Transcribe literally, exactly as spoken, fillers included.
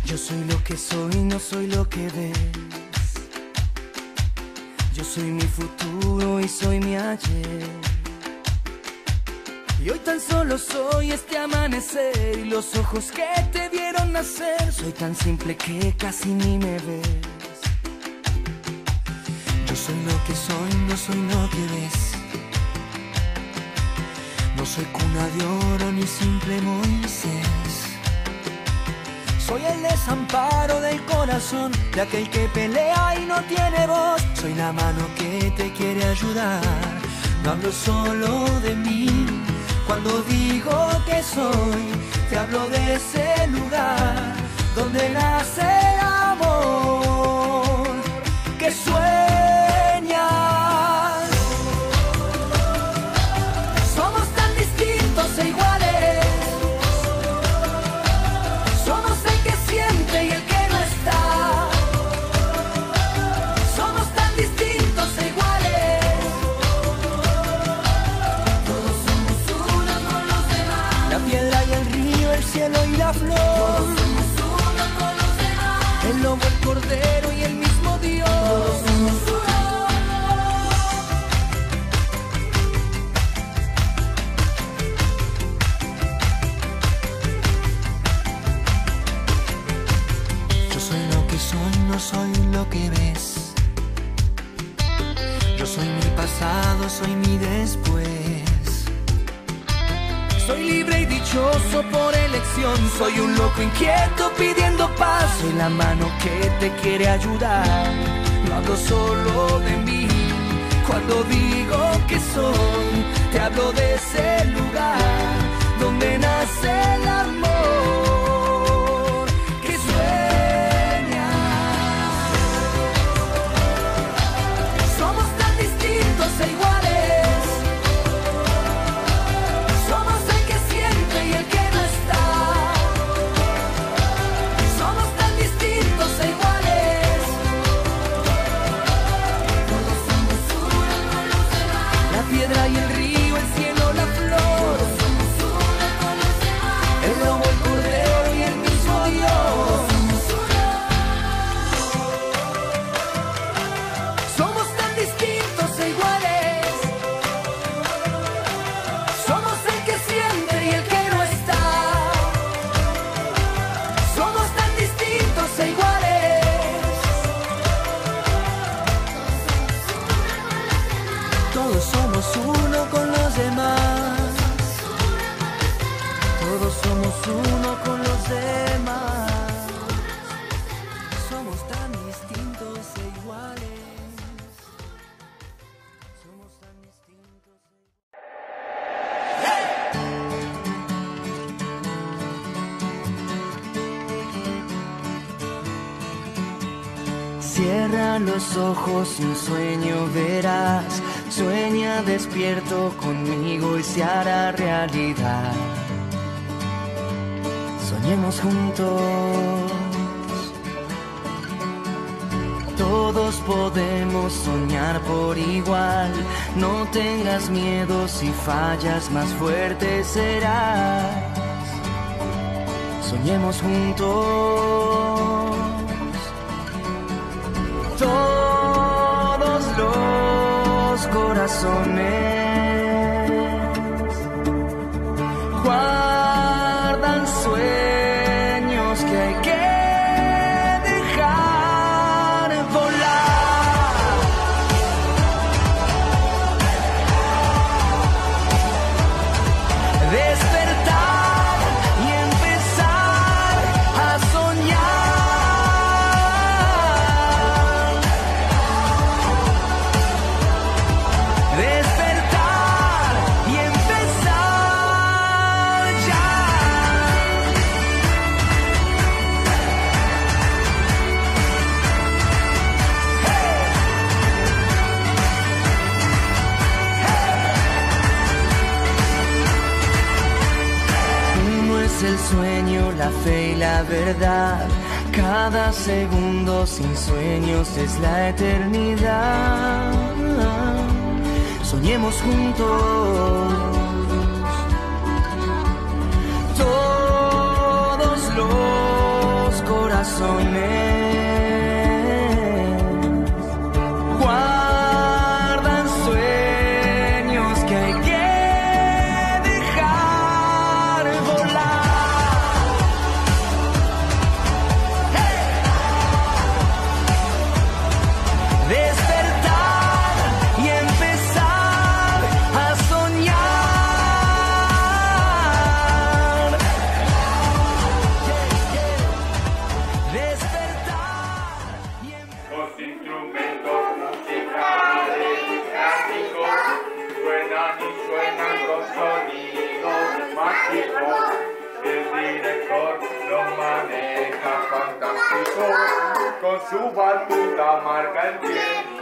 Yo soy lo que soy, no soy lo que ves. Yo soy mi futuro y soy mi ayer. Y hoy tan solo soy este amanecer y los ojos que te vieron nacer. Soy tan simple que casi ni me ves. Yo soy lo que soy, no soy lo que ves. No soy cuna de oro ni simple Moisés. Soy el desamparo del corazón de aquel que pelea y no tiene voz. Soy la mano que te quiere ayudar. No hablo solo de mí. Cuando digo que soy, te hablo de ese lugar donde nace el amor que sueñas. Somos tan distintos e iguales. Somos el que siente y el que no está. Somos tan distintos e iguales. Todos somos uno con los demás. La piedra y el río, el cielo y la flor. Todos somos uno con los demás. El lobo, el cordero y el mismo Dios. Todos somos uno. No soy lo que ves. Yo soy mi pasado, soy mi después. Soy libre y dichoso por elección. Soy un loco inquieto pidiendo paz. Soy la mano que te quiere ayudar. No hablo solo de mí. Cuando digo que soy, te hablo de ese lugar donde nace el amor que sueña. E iguales. Somos el que siente y el que no está. Somos tan distintos e iguales. Todos somos uno con los demás. La piedra y el río, el cielo, la flor. Todos somos uno con los demás. El lobo, el cordero y el mismo Dios. Somos uno. Somos tan distintos e iguales. Uno con los demás. Todos somos uno con los demás. Somos tan distintos e iguales. Somos tan distintos e iguales. Cierra los ojos y un sueño verás. Sueña despierto conmigo y se hará realidad. Soñemos juntos. Todos podemos soñar por igual. No tengas miedo, si fallas más fuerte serás. Soñemos juntos. Todos los corazones guardan sueños que hay que dejar volar. Despertar y empezar a soñar. Despertar y empezar ya. Hey. Hey. Uno es el sueño, la fe y la verdad. Cada segundo sin sueños es la eternidad. Soñemos juntos. Todos los corazones corazones guardan sueños que hay que dejar volar. ¡Hey! Despertar y empezar a soñar. Despertar y empezar. Los instrumentos musicales clásicos suenan y suenan con sonidos mágicos. El director los maneja fantástico, con su batuta marca el tiempo.